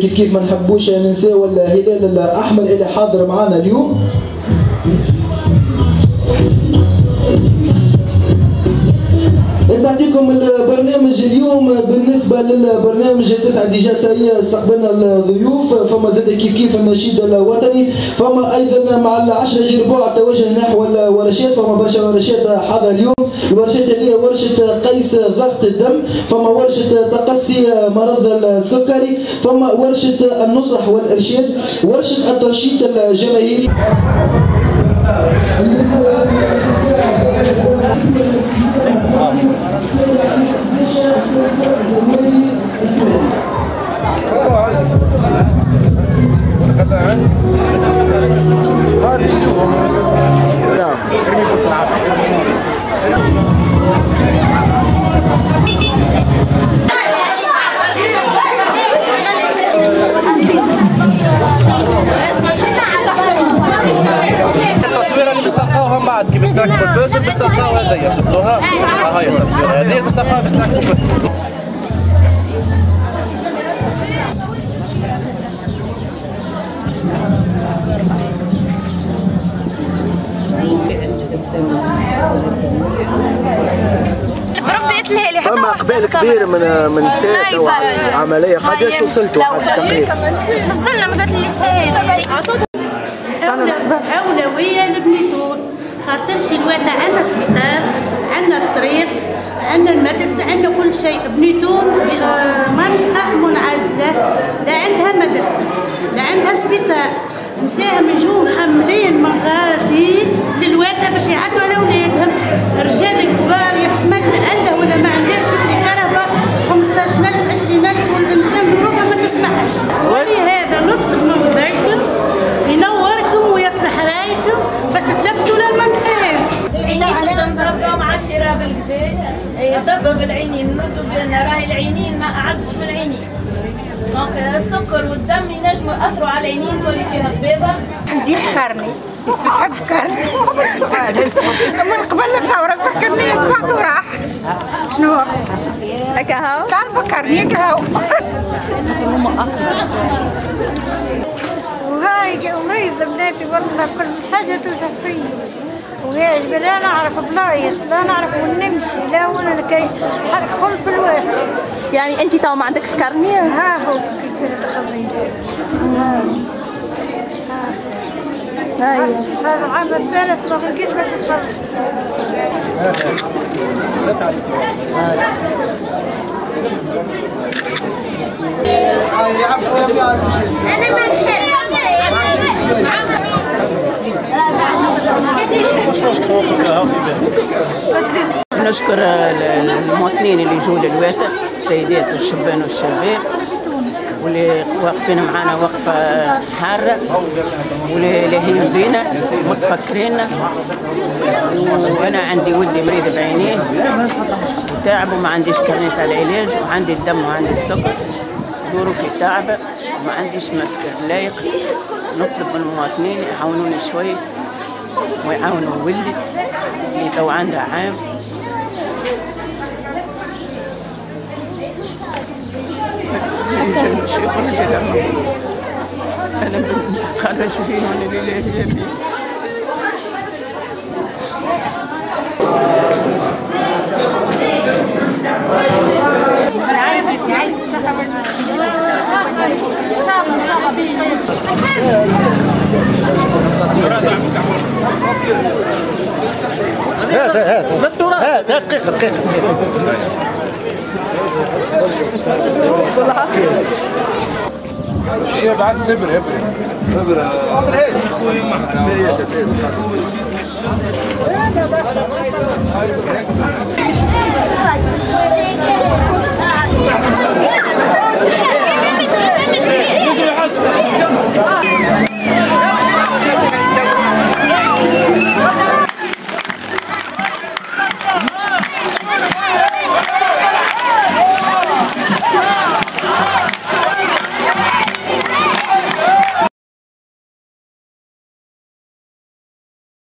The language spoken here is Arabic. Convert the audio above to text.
كيف ما نحبوش ننساو الهلال الاحمر اللي حاضر معنا اليوم. نعطيكم البرنامج اليوم. بالنسبه للبرنامج 9 ديجا ساهي استقبلنا الضيوف، فما زاد كيف النشيد الوطني، فما ايضا مع العشرة غير بعد توجه نحو الورشات، فما برشا ورشات حاضره اليوم. الورشات هذه ورشه قيس ضغط الدم، فما ورشه تقصي مرض السكري، فما ورشه النصح والارشاد، ورشه التنشيط الجماهيري. التصويره اللي بستلقاوها من بعد كيفاش نركبوا البوزل بستلقاو هذيا، شفتوها؟ هاي التصويره هذه بستلقاوها باش نركبوا. فما اقبال كبير من النساء على العمليه. قداش وصلتوا حسب التقرير؟ وصلنا مازالت اللي يستاهل. اولويه لبنيتون، خاطرش الواد عندنا سبيطار، عندنا الطريق، عندنا المدرسه، عندنا كل شيء. بنيتون منطقه منعزله، لا عندها مدرسه لا عندها سبيطار. نساهم يجوا محملين من غادي للواد باش يعدوا على اولادهم. الرجال الكبار يخدمك عنده ولا ما عندهاش الكهرباء 15,000 20,000 والانسان ظروفه ما تسمحش. ولهذا نطلب من وزارتكم ينوركم ويصلح رايكم باش تتلفتوا للمنطقه هذه. ما عادش يراه بالكدا يسبب العينين، نردوا بان راهي العينين ما اعزش من العينين. دونك السكر والدم ينجموا ياثروا على العينين تولي فيها بيضه. ما عنديش كارني، نحب كارني من قبل الثوره فكرني دفعت وراح. شنو هكا هاو؟ طالبه كارني هكا هاو. وهاي ومريض بناتي والله كل حاجه توجع فيا. وهي لا نعرف بلايص، لا نعرف وين نمشي، لا وين كي خلف الوقت. يعني انت تو ما عندكش كارنيه؟ ها هو كيف تخليني. هذا العام الثالث ما لقيتش باش نخلص. انا ما نحب. نشكر المواطنين اللي يجوا للواتر، السيدات والشبان والشباب، واللي واقفين معنا وقفه حاره، واللي لاهين بينا متفكريننا. وانا عندي ولدي مريض بعينيه وتعب وما عنديش كارنيت على العلاج، وعندي الدم وعندي السكر، ظروفي تعبه وما عنديش مسكن لايق. نطلب من المواطنين يعاونوني شوي ويعاونوا ولدي اللي تو عنده عام. شيخ الرجال انا خرج فيهم لله يبي. عايز الصحه ان شاء الله ان شاء الله بخير. هات دقيقه. شيء بعد ابره ابره